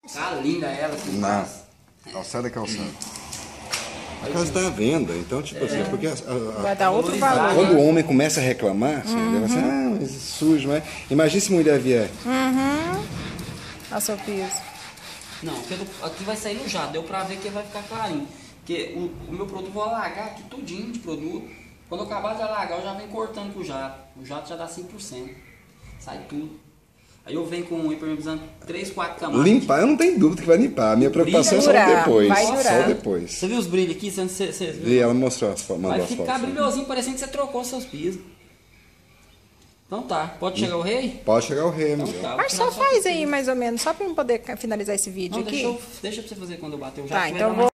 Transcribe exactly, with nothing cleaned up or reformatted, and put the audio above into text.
Tá linda ela. Não. Calçada é calçada. A casa está à venda, então, tipo é. assim, porque a, a, a, vai dar outro valor. Quando o homem começa a reclamar, assim, uhum. ele vai assim, ah, mas sujo, mas. Imagina se a mulher vier. Uhum. A seu piso. Não, aqui vai sair no jato, deu pra ver que vai ficar clarinho. Porque o, o meu produto, vou alagar aqui tudinho de produto. Quando eu acabar de alagar, eu já venho cortando com o jato. O jato já dá cinco por cento. Sai tudo. Aí eu venho com o impermeabilizante três, quatro camadas. Limpar, eu não tenho dúvida que vai limpar. A minha preocupação é só o depois. Vai durar. Só o depois. Você viu os brilhos aqui? Você, você, você Vi, ela mostrou as fotos. Vai ficar brilhosinho, parecendo que você trocou os seus pisos. Então tá, pode chegar o rei? Pode chegar o rei, então, tá. Mas só faz aí mais ou menos, só pra eu poder finalizar esse vídeo não, aqui. Deixa, eu, deixa pra você fazer quando eu bater o jato. Tá, então vou...